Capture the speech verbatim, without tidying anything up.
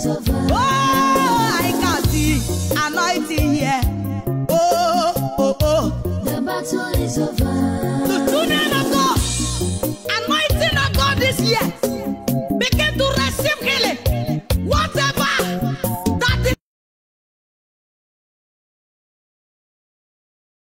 is over. Oh, I can see anointing here. Oh, oh, oh. The battle is over. The children of God, anointing of God this year.